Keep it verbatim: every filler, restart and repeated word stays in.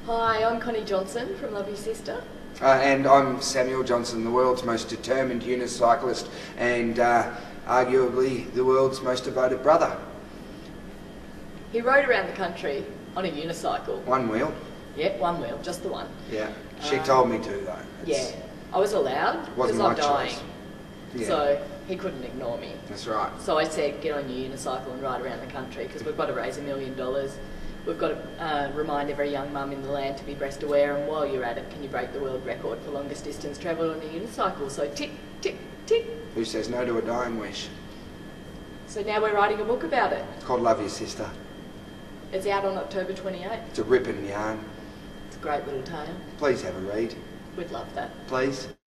Hi, I'm Connie Johnson from Love Your Sister. Uh, and I'm Samuel Johnson, the world's most determined unicyclist and uh, arguably the world's most devoted brother. He rode around the country on a unicycle. One wheel. Yep, one wheel, just the one. Yeah, she Um, told me to though. It's, Yeah, I was allowed because wasn't I'm my dying. choice. Yeah. So he couldn't ignore me. That's right. So I said, get on your unicycle and ride around the country because we've got to raise a million dollars. We've got to uh, remind every young mum in the land to be breast aware, and while you're at it, can you break the world record for longest distance travelled on a unicycle? So tick, tick, tick. Who says no to a dying wish? So now we're writing a book about it. It's called Love Your Sister. It's out on October twenty-eighth. It's a ripping yarn. It's a great little tale. Please have a read. We'd love that. Please.